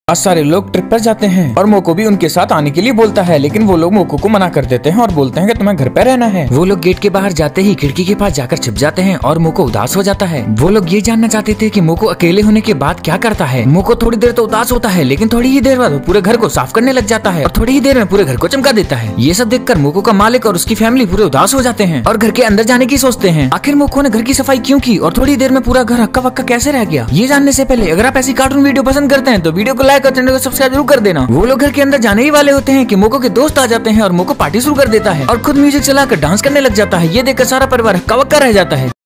सारे लोग ट्रिप पर जाते हैं और मोको भी उनके साथ आने के लिए बोलता है, लेकिन वो लोग मोको को मना कर देते हैं और बोलते हैं कि तुम्हें घर पे रहना है। वो लोग गेट के बाहर जाते ही खिड़की के पास जाकर छिप जाते हैं और मोको उदास हो जाता है। वो लोग ये जानना चाहते थे कि मोको अकेले होने के बाद क्या करता है। मोको थोड़ी देर तो उदास होता है, लेकिन थोड़ी ही देर बाद वो पूरे घर को साफ करने लग जाता है और थोड़ी ही देर में पूरे घर को चमका देता है। ये सब देखकर मोको का मालिक और उसकी फैमिली पूरे उदास हो जाते हैं और घर के अंदर जाने की सोचते हैं। आखिर मोको ने घर की सफाई क्यों की और थोड़ी देर में पूरा घर हक्का वक्का कैसे रह गया, ये जानने से पहले अगर आप ऐसी कार्टून वीडियो पसंद करते हैं तो वीडियो को लाइक और चैनल को सब्सक्राइब जरूर कर देना। वो लोग घर के अंदर जाने ही वाले होते हैं कि मोको के दोस्त आ जाते हैं और मोको पार्टी शुरू कर देता है और खुद म्यूजिक चलाकर डांस करने लग जाता है। ये देखकर सारा परिवार हक्का वक्का रह जाता है।